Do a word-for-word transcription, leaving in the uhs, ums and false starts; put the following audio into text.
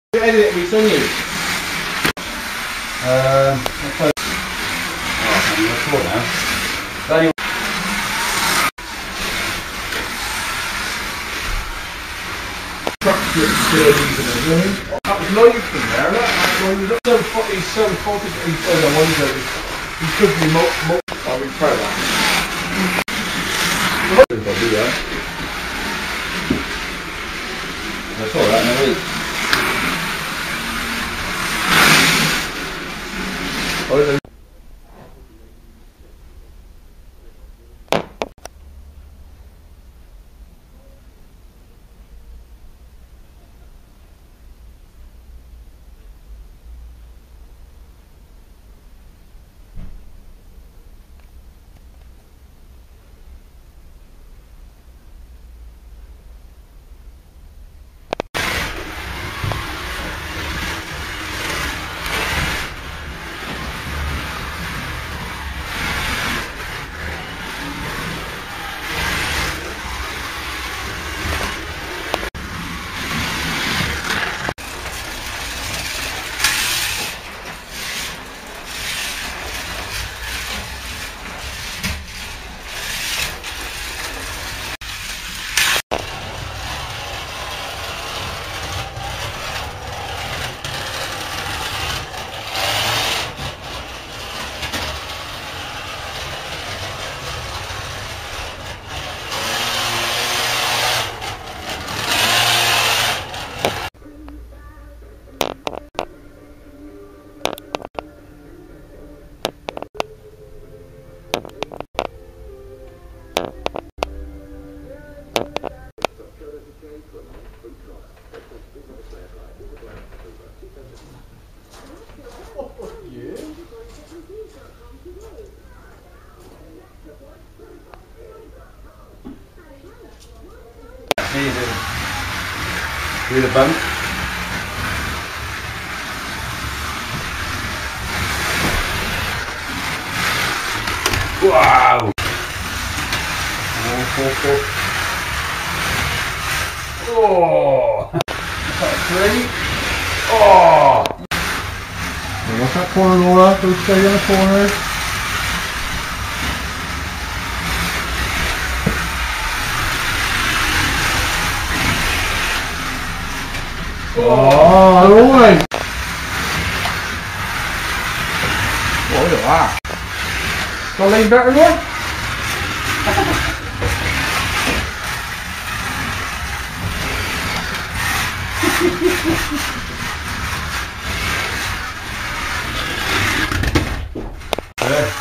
Edit it, it's on you. Um, okay. Oh, I'm not sure now. But anyway. That was live from there, look. He's so fucking, he's so fucking, he's so I wonder if he could be more, more, I'll be proud of that. Probably, yeah. That's alright, no wait. Oh, do the bump. Wow! Oh, oh, oh. Oh. That's three. Oh! What's that corner, Laura? Go stay in the corner. Oh, alright. Oh, look at that. Got to lean better, Roy? Yeah.